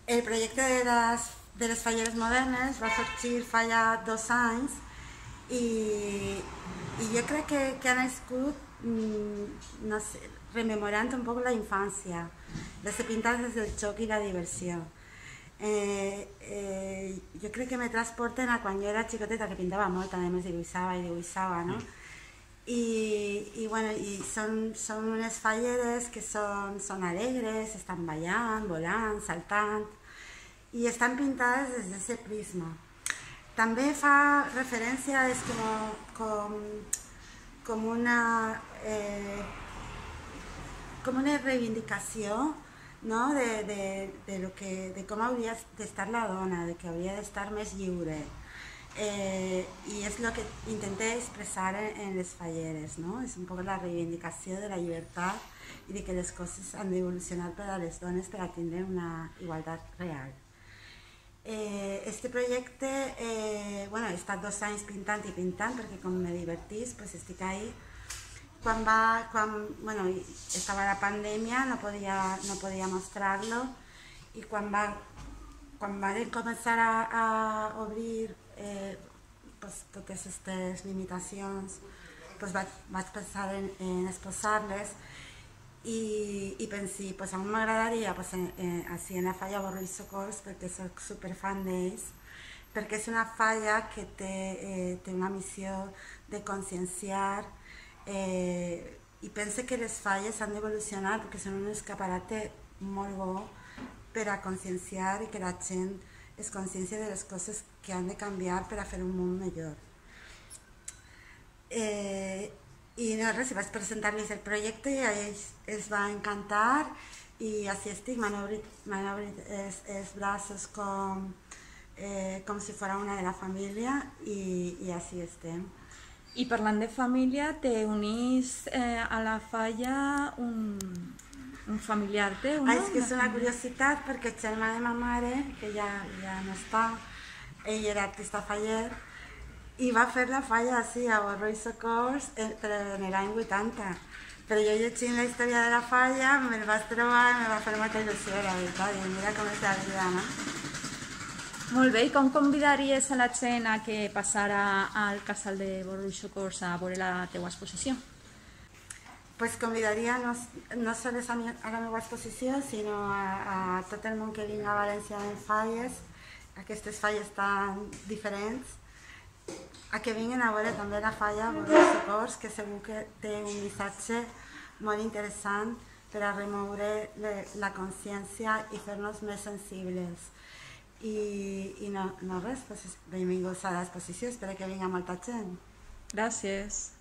El projecte de les falleres modernes va sorgir fa ja 2 anys i jo crec que ha nascut, no sé, rememorant un poc la infància, de ser pintats des del joc i la diversió. Jo crec que me transporten a quan jo era xicoteta, que pintava molt, a més dibuixava, no? Bueno, i són unes falleres que són alegres, estan ballant, volant, saltant, i estan pintades des d'aquest prisma. També fa referència, és com una reivindicació, no? de com hauria d'estar la dona, de que hauria d'estar més lliure. I és el que intenté expressar en les falleres, no? És un poc la reivindicació de la llibertat i de que les coses han d'evolucionar per a les dones per a tindre una igualtat real. Este projecte, bueno, he estat 2 anys pintant i pintant perquè com me divertís, pues estic ahí. Quan estava la pandèmia no podia mostrar-lo, i quan van començar a obrir totes aquestes limitacions, vaig pensar en exposar-les i pensé, a mi m'agradaria així en la falla Borró i Socors, perquè soc superfan d'ells, perquè és una falla que té una missió de conscienciar, i pense que les falles han d'evolucionar perquè són un escaparate molt bo per a conscienciar i que la gent es consciència de les coses que han de canviar per a fer un món millor. I no res, vaig presentar-los el projecte i a ells els va encantar i així estic, m'han obrit els braços com si fos una de la família i així estem. I parlant de família, te unís a la falla un familiar teu, no? És que és una curiositat perquè el germà de ma mare, que ja no està, ell era artista faller, i va fer la falla així a Borró i Socors en l'any 80. Però jo llegint la història de la falla me'l vaig trobar i me va fer molta il·lusió, la veritat, i mira com és la vida, no? Molt bé, i com convidaries a la gent a que passara al casal de Borró i Socors a veure la teua exposició? Pues convidaria no sols a la meva exposició, sinó a tot el món que vinga a València en falles, aquestes falles tan diferents, a que vinguin a veure també la falla Borró i Socors, que segur que té un missatge molt interessant per a remoure la consciència i fer-nos més sensibles. I no res, benvinguts a l'exposició, espero que vingui molta gent. Gràcies.